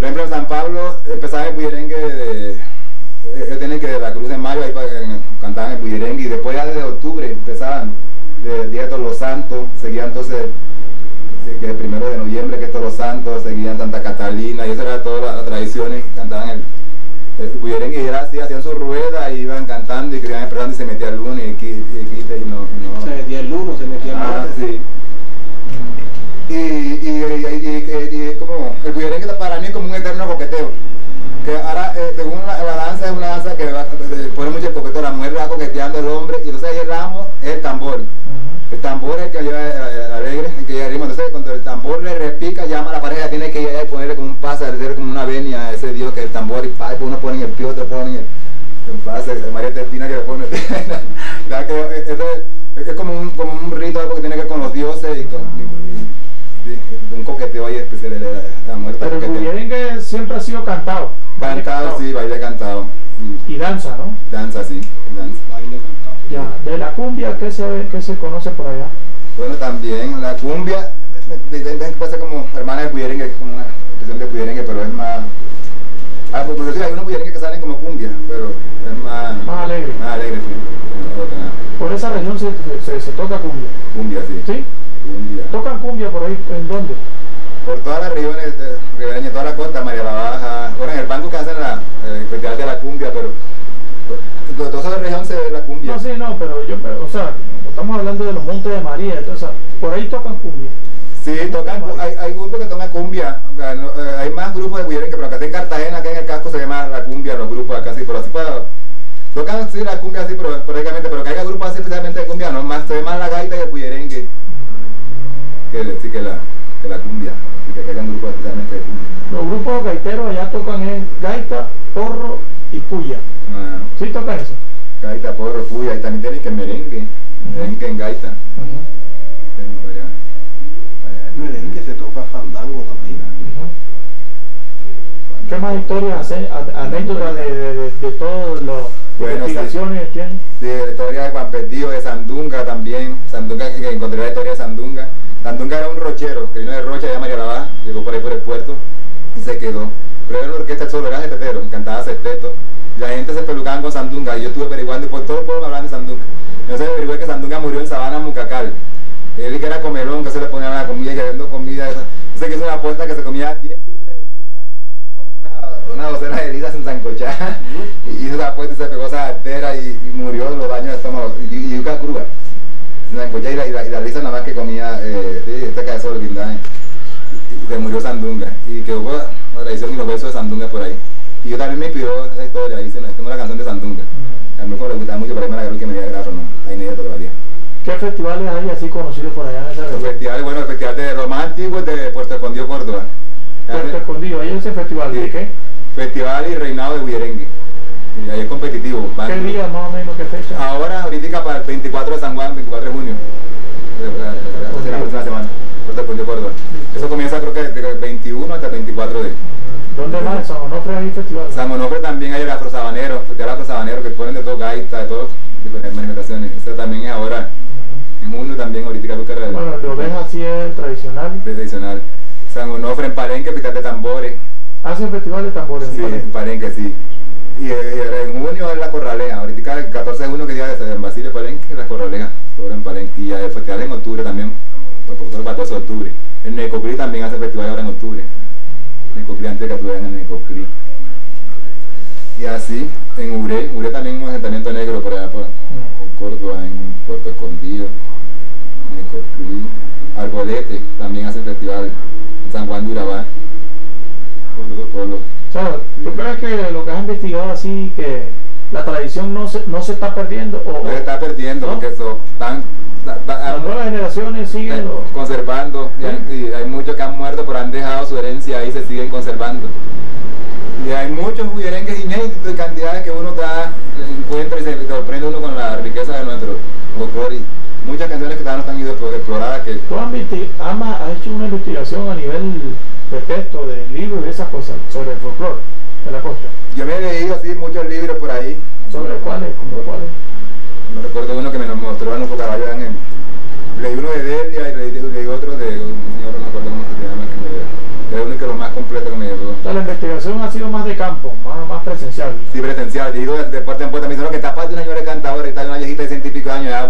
Por ejemplo, en San Pablo empezaba el bullerengue ellos tienen que de la Cruz de Mayo ahí cantaban el bullerengue, y después ya desde octubre empezaban, del Día de Todos los Santos, seguían entonces que el 1 de noviembre, que es Todos los Santos, seguían Santa Catalina, y eso era todas las tradiciones, cantaban el bullerengue, y era así, hacían su rueda, y iban cantando, y que iban expresando, y se metía el lunes, y no. Se metía el lunes, se metía el martes. Sí. Y como, el bullerengue para mí es como un eterno coqueteo, que ahora, según la danza, es una danza que pone mucho el coqueteo, la mujer va coqueteando al hombre, y entonces ahí el ramo es el tambor. El tambor es el que lleva el alegre, el que lleva el ritmo. Entonces cuando el tambor le repica, llama a la pareja, tiene que ir a ponerle como un pase, hacer como una venia a ese dios que es el tambor, y después uno pone en el pie, otro pone en el pase, María Testina que le pone. Es como un rito, algo que tiene que ver con los dioses y con un coqueteo ahí especial de la muerte. Pero el bullerengue siempre ha sido cantado. Cantado, sí, baile cantado. Y danza, ¿no? Danza, sí, danza. Baile cantado. Ya, de la cumbia, ¿qué se conoce por allá? Bueno, también la cumbia, puede ser como hermana del bullerengue, es como una expresión del bullerengue, pero es más... Porque hay unos bullerengues que salen como cumbia, pero es más alegre. Más alegre, sí. Por esa región se toca cumbia. Cumbia, sí. ¿Sí? Cumbia. ¿Tocan cumbia por ahí? ¿En dónde? Por todas las regiones ribereñas, toda la costa, María la Baja, bueno, en el banco que hacen el festival de la cumbia, pero toda esa región se ve la cumbia. No, sí, no, pero o sea, estamos hablando de los Montes de María, entonces, por ahí tocan cumbia. Sí, tocan, hay grupos que tocan cumbia, hay más grupos de bullerengue, pero acá en Cartagena, acá en el casco se llama la cumbia, los grupos acá sí, pero así tocan sí la cumbia así, pero prácticamente, pero que haya grupos así especialmente de cumbia, no, más, se ve más la gaita y el bullerengue que la cumbia, y que hayan grupos especialmente de cumbia. Los grupos gaiteros allá tocan gaita, porro y puya. ¿Sí tocan eso? Gaita, porro, puya, y también tienen que merengue en gaita. Merengue, se toca fandango también. ¿Qué más historias, anécdotas de todas las investigaciones que tienen? Sí, la historia de Juan Perdido, de Sandunga también. Sandunga, que encontré la historia de Sandunga. Sandunga era un rochero que vino de Rocha, allá María la Baja, llegó por ahí por el puerto y se quedó. Pero era una orquesta solo, era setetero, cantaba sexteto. La gente se pelucaban con Sandunga, y yo estuve averiguando, y por todo el pueblo me hablaban de Sandunga. Entonces averigué que Sandunga murió en Sabana, Mucacal. Él que era comelón, que se le ponía la comida y llevando comida. Dice que hizo una apuesta que se comía 10 libras de yuca con una docena de heridas en sancochada. Y hizo esa apuesta y se pegó esa artera y murió de los daños de estómago. Y yuca cruda. Sancochada y la risa nada más que comía este cabezón de guindaje. Y se murió Sandunga. Y que hubo la tradición y los versos de Sandunga por ahí. Y yo también me inspiró esa historia. Tengo una canción de Sandunga. A mí me gustaba mucho, pero ahí me la agarró que me dio grafo, no. Ahí no hay todavía. ¿Qué festivales hay así conocidos por allá en esa región? Festivales, bueno, el festival de los más antiguos de Puerto Escondido, Córdoba. Puerto Escondido, ¿hay ese festival? ¿De qué? Festival y reinado de bullerengue. Y ahí es competitivo. ¿Qué día más o menos, qué fecha? Ahorita para el 24 de San Juan, 24 de junio. La próxima semana. Puerto Escondido, Córdoba. Eso comienza creo que del 21 hasta el 24 de... ¿Dónde más? ¿En San Onofre hay festival? San Onofre también hay el afrosabanero, festival afrosabanero que ponen de todo gaita, de todo, de manifestaciones. Eso también es ahora. En junio también, ahorita creo que era el... Bueno, lo ves así es tradicional. Tradicional. San Onofre en Palenque, festival de tambores. ¿Hacen festival de tambores en Palenque? Sí, en Palenque, sí. Y en junio es la Corraleja. Ahorita el 14 de junio que día de San Basilio Palenque, la Corraleja. Todo en Palenque. Y el festival en octubre también, el 14 de octubre. El Necoclí también hace festival ahora en octubre. Necoclí, antes de que estuvieran en Necoclí. Y así, en Uré también un asentamiento negro por allá por Córdoba, en Puerto Escondido, Necoclí, Arbolete, también hacen festival en San Juan de Urabá, pueblos. O sea, ¿tú crees que lo que has investigado así, que la tradición no se está perdiendo? No se está perdiendo, ¿no? Porque las nuevas generaciones siguen conservando, y hay muchos que han muerto pero han dejado su herencia ahí y se siguen conservando. Y hay muchos bullerengues inéditos de cantidades que uno encuentra y se sorprende uno con la riqueza de nuestro folclore. Muchas canciones que todavía no están ido exploradas. ¿Tú has hecho una investigación a nivel de texto, de libros y esas cosas sobre el folclore de la costa? Yo me he leído así muchos libros por ahí. ¿Sobre cuáles? ¿Cómo cuáles? No recuerdo uno que me lo mostró en un caballo. Leí uno de Delia y leí otro de un señor, no me acuerdo cómo se llama, que es uno de los más completo con ellos. O sea, la investigación ha sido más de campo, más presencial. Sí, presencial. He ido de puerta en puerta. Me dijeron que está parte de una señora cantadora y está una viejita de 100 y pico años.